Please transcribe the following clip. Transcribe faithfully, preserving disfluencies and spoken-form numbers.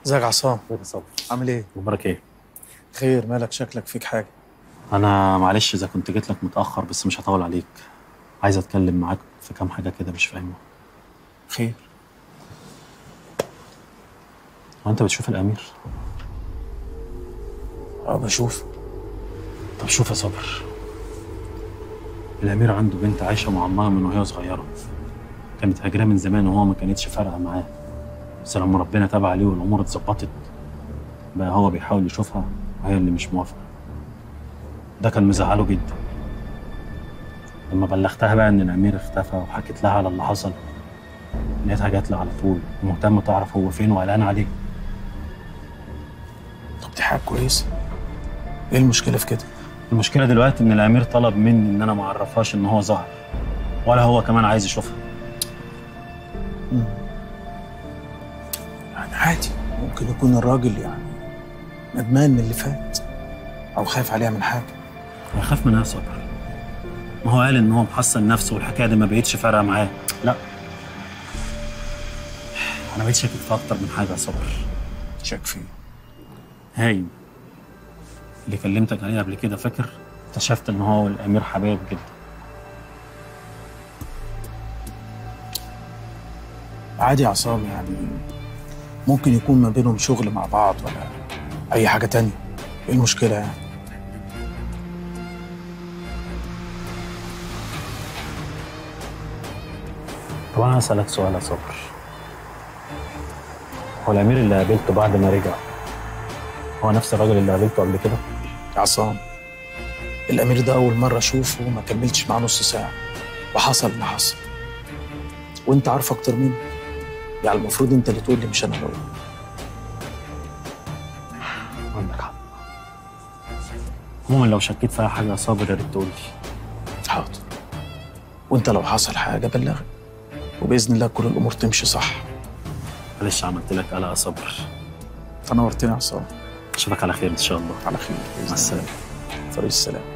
ازيك يا عصام؟ ازيك يا صبري؟ عامل ايه؟ اخبارك ايه؟ خير، مالك شكلك فيك حاجة؟ انا معلش اذا كنت جيت لك متاخر، بس مش هطول عليك. عايز اتكلم معاك في كام حاجه كده مش فاهمها. خير. هو انت بتشوف الامير؟ اه بشوف. طب شوف يا صبر، الامير عنده بنت عايشه مع امها من وهي صغيره. كانت هاجره من زمان وهو ما كانتش فارقه معاه، بس لما ربنا تاب عليه والامور اتظبطت بقى هو بيحاول يشوفها وهي اللي مش موافقه. ده كان مزعله جدا. لما بلغتها بقى ان الامير اختفى وحكيت لها على اللي حصل، لقيتها جات لي على طول ومهتمه تعرف هو فين وقلقان عليه. طب دي حاجة كويسة. ايه المشكلة في كده؟ المشكلة دلوقتي إن الأمير طلب مني إن أنا ما أعرفهاش إن هو ظهر، ولا هو كمان عايز يشوفها. مم. يعني عادي، ممكن يكون الراجل يعني ندمان من اللي فات أو خايف عليها من حاجة. ويخاف منها صبر. ما هو قال إن هو محصن نفسه والحكاية دي ما بقتش فارقة معاه. لا، أنا بقيت شاكك في أكتر من حاجة يا صبر. شاك فيه؟ هايم اللي كلمتك عليه قبل كده، فاكر؟ اكتشفت إن هو والأمير حبايب جدا. عادي يا عصام، يعني ممكن يكون ما بينهم شغل مع بعض ولا أي حاجة تانية. ايه المشكلة يعني؟ طب أنا هسألك سؤال يا صبر، هو الأمير اللي قابلته بعد ما رجع هو نفس الراجل اللي قابلته قبل كده؟ يا عصام، الأمير ده أول مرة أشوفه وما كملتش معاه نص ساعة وحصل اللي حصل، وأنت عارف أكتر مني، يعني المفروض أنت اللي تقول لي مش أنا اللي أقول. عندك حق. عموما لو شكيت في أي حاجة يا صابر يا ريت تقول لي. حاضر. وأنت لو حصل حاجة بلغني، وبإذن الله كل الأمور تمشي صح. معلش عملت لك قلق يا صبر. تنورتني يا عصام. أشوفك على خير إن شاء الله. على خير بإذن مع السلامة. الله. طريق السلام.